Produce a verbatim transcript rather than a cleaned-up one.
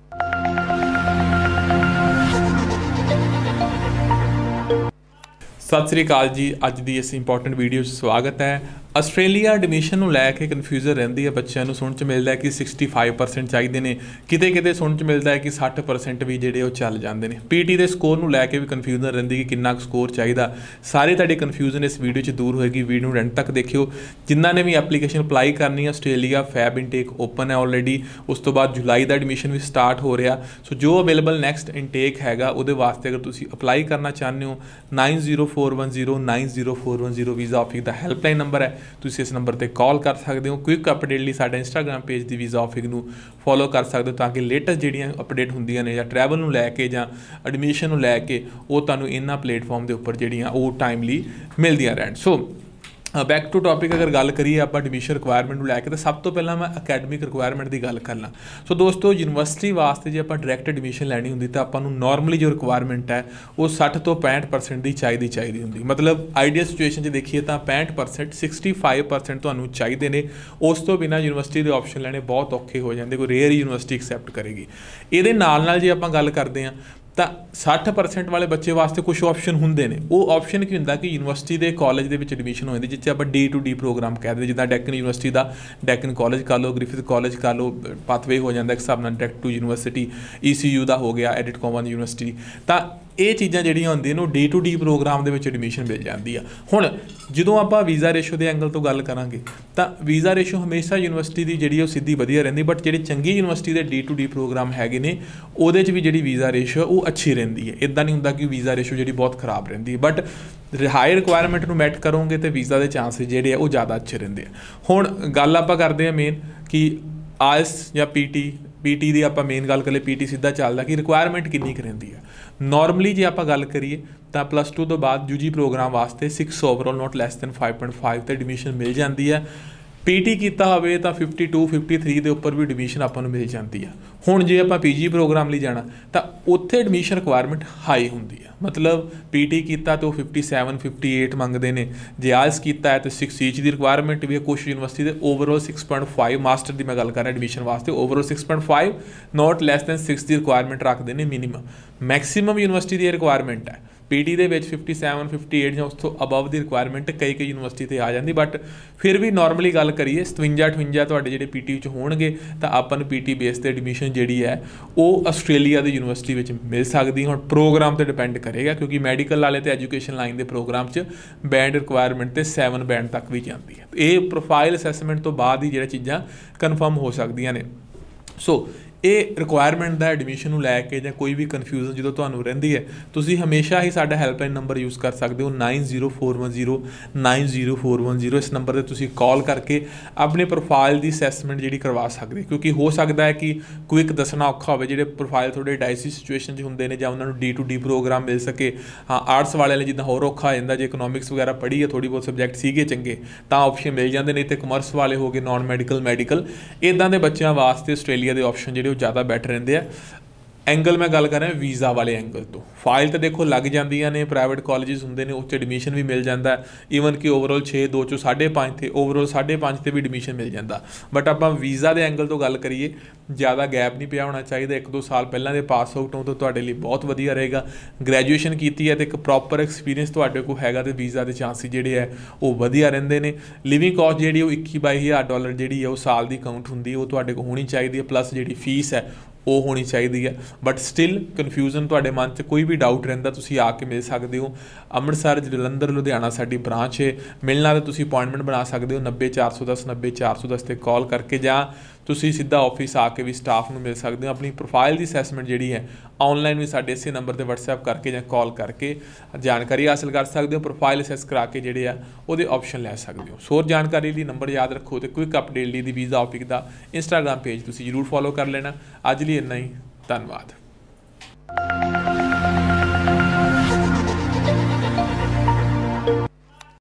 सत श्री अकाल जी। अज की इस इंपॉर्टेंट वीडियो स्वागत है। आस्ट्रेलिया एडमिशन लैके कन्फ्यूजन रही है, बच्चों को सुन च मिलता है कि सिक्सटी फाइव परसेंट चाहिए ने, किते किते सुन च मिलता है कि सठ परसेंट भी जोड़े चल जाते हैं। पी टी के स्कोर को लैके भी कन्फ्यूजन रही कि कितना स्कोर चाहिए। सारी तुहाडी कन्फ्यूजन इस वीडियो से दूर होएगी। वीडियो एंड तक देखियो। जिन्होंने भी एप्लीकेशन अपलाई करनी है, आस्ट्रेलिया फैब इनटेक ओपन है ऑलरेडी, उस तो बाद जुलाई का एडमिशन भी स्टार्ट हो रहा। सो जो अवेलेबल नैक्सट इनटेक हैगा वो वास्ते अगर तुम अपलाई करना चाहते हो, nine zero four one zero nine zero four one zero visa office का हैल्पलाइन नंबर है, तुसीं इस नंबर पर कॉल कर सकते हो। क्विक अपडेट लिए साडे इंस्टाग्राम पेज की वीज़ा ऑफिस को फॉलो कर सकते हो, ताकि लेटेस्ट जिहड़ियां अपडेट होंदियां ने, जां ट्रैवल नूं लैके जां एडमिशन नूं लैके वो तुहानूं इन्हां प्लेटफॉर्म के उपर जिहड़ियां वो टाइमली मिलदियां रहन। सो बैक टू टॉपिक अगर गल करिए आप एडमिशन रिक्वायरमेंट लैके, तो सब तो पहला मैं अकैडमिक रिक्वायरमेंट की गल करना। सो दोस्तों, यूनिवर्सिटी वास्ते जो आप डायरैक्ट एडमिशन लैनी होंगी तो आपको नॉर्मली जो रिक्वायरमेंट है वो सठ तो पैंठ परसेंट की चाहिए चाहिए होंगी। मतलब आइडियल सिचुएशन च देखिए तो पैंठ परसेंट सिक्सटी फाइव परसेंट तो चाहिए ने। उस तो बिना यूनिवर्सिटी के ऑप्शन लैने बहुत औखे हो जाते, कोई रेयर यूनिवर्सिटी एक्सैप्ट करेगी। ये नाल नाल जे आप गल करते हैं तो सठ परसेंट वाले बच्चे वास्ते कुछ ऑप्शन होंगे ने। वो ऑप्शन की होंगे कि यूनिवर्सिटी के कॉलेज के एडमिशन हो जाती, जिससे आप डी टू डी प्रोग्राम कहते हैं, जिदा डैकन यूनिवर्सिटी का डैकन कॉलेज कर लो, ग्रिफिथ कॉलेज कर लो, पाथवे हो जाता एक हिसाब से direct to university. E C U का हो गया, एडिट कॉमन यूनिवर्सिटी। तो ये चीज़ां जिहड़ियां होंदियां ने डी टू डी प्रोग्राम के एडमिशन मिल जाती है। हुण जो आप वीज़ा रेशो के एंगल तो गल करांगे तो वीज़ा रेशो हमेशा यूनिवर्सिटी की जिहड़ी सीधी वधिया रहिंदी, बट जिहड़ी चंगी यूनिवर्सिटी के डी टू डी प्रोग्राम हैगे ने उहदे च भी जिहड़ी वीज़ा रेशो वो अच्छी रहिंदी है। इदां नहीं हुंदा कि वीज़ा रेशो जिहड़ी बहुत खराब रहिंदी है, बट हाई रिक्वायरमेंट नूं मैट करोगे तो वीज़ा के चांसिस जिहड़े वो ज़्यादा अच्छे रहिंदे आ। हुण गल आपां करदे आ मेन कि आयल्स या पी टी पी टी की आप मेन गल करिए, पी टी सीधा चलता कि रिक्वायरमेंट कितनी क रहिंदी है। नॉर्मली जे आप गल करिए तो प्लस टू तो बाद यू जी प्रोग्राम वास्ते six overall not less than five point five तो एडमिशन मिल जाती है। पी टी किया होवे तो फिफ्टी टू फिफ्टी थ्री के उपर भी एडमिशन आपको मिल जाती है। हुण जे आप पी जी प्रोग्राम लिए जाना तो उत्थे एडमिशन रिक्वायरमेंट हाई होंदी है। मतलब पी टी किया तो फिफ्टी सैवन फिफ्टी एट मंगते हैं, जे आयल्स किया है तो सिक्स ईच की रिक्वायरमेंट भी है। कुछ यूनिवर्सिटी के overall six point five master की मैं गल कर एडमिशन वास्ते overall six point five not less than six की रिक्वायरमेंट रखते हैं मिनीमम। मैक्सीमम यूनिवर्सिटी की रिक्वायरमेंट है पी टी के फिफ्टी सैवन फिफ्टी एट या उस तो अबव की रिक्वायरमेंट कई कई यूनिवर्सिटी से आ जाती, बट फिर भी नॉर्मली गल करिए सतवंजा अठवंजा तुहाडे जिहड़े पी टी होणगे तो आपां नूं पी टी बेस ते एडमिशन जिहड़ी है वो आस्ट्रेलिया की यूनिवर्सिटी में मिल सकती है। हुण प्रोग्राम पर डिपेंड करेगा, क्योंकि मैडिकल वाले तो एजुकेशन लाइन के प्रोग्राम च बैंड रिक्वायरमेंट तो सैवन बैंड तक भी जाती है। ये प्रोफाइल असैसमेंट तो बाद ही जिहड़ियां चीज़ां कन्फर्म हो सकदियां ने। सो ये रिक्वायरमेंट का एडमिशन लैके जां कोई भी कन्फ्यूजन जो तुहानूं रहिंदी है, तुसीं हमेशा ही साडा हैल्पलाइन नंबर यूज़ कर सकते हो, nine zero four one zero nine zero four one zero. इस नंबर पर तुसीं कॉल करके अपने प्रोफाइल की असैसमेंट जिहड़ी करवा सकते, क्योंकि हो सकता है कि क्विक दसना औखा होवे, जिहड़े प्रोफाइल थोड़े डाइसी सिचुएशन च हुंदे ने जां उन्हां नूं डी टू डी प्रोग्राम मिल सके। हाँ, आर्ट्स वाले ने जिद्दां होर औखा हो जांदा, जे इकोनॉमिक्स वगैरह पढ़ी है, थोड़ी बहुत सबजैक्ट सीगे चंगे तां ऑप्शन मिल जाते हैं, तो कमर्स वाले हो गए, नॉन मैडिकल मैडिकल इदां दे बच्चों वास्ते आस्ट्रेलिया के ऑप्शन जिहड़े ज़्यादा बैटर रहिंदे। एंगल मैं गल कर रहा वीज़ा वाले एंगल तो फाइल तो देखो लग जांदियां ने, प्राइवेट कॉलेजेस होंदे ने, उस एडमिशन भी मिल जाता है। ईवन कि ओवरऑल छे दो चो साढ़े पाँच थे, ओवरऑल साढ़े पाँच से भी एडमिशन मिल जाता। बट आप वीज़ा के एंगल तो गल करिए, ज़्यादा गैप नहीं पिया होना चाहिए। एक दो साल पहले के पास आउट हो तो तुहाडे लिए बहुत वधिया रहेगा। ग्रैजुएशन की है तो एक प्रॉपर एक्सपीरियंस तुहाडे कोल हैगा तो वीज़ा के चांसिस जिहड़े है वो वधिया रहिंदे ने। लिविंग कॉस्ट जिहड़ी वो इक्की बाई हज़ार डॉलर जिहड़ी है वो साल की काउंट होंदी है, वो तुहाडे कोल होनी चाहिए, प्लस जिहड़ी फीस है वो होनी चाहिए है। बट स्टिल कन्फ्यूजन तुहाडे मन च कोई भी डाउट रहिंदा तुसीं आके मिल सकते हो। अमृतसर जलंधर लुधियाना साडी ब्रांच है, मिलना तो तुसीं अपॉइंटमेंट बना सकते हो नब्बे चार सौ दस नब्बे चार सौ दस ते कॉल करके, जां तुसीं सीधा ऑफिस आके भी स्टाफ नूं मिल सकते हो। अपनी प्रोफाइल की असैसमेंट जिहड़ी है ऑनलाइन भी साडे इसे नंबर पर वट्सएप करके जां कॉल करके जानकारी हासिल कर सकते हो। प्रोफाइल असैस करा के जिहड़े आ उहदे ऑप्शन लै सकते हो। सो होर जानकारी लिए नंबर याद रखो, तो क्विक अपडेट लिए दी वीज़ा ऑफिस का इंस्टाग्राम पेज तुसीं जरूर फॉलो कर लेना। अज लिए इन्ना ही, धन्यवाद।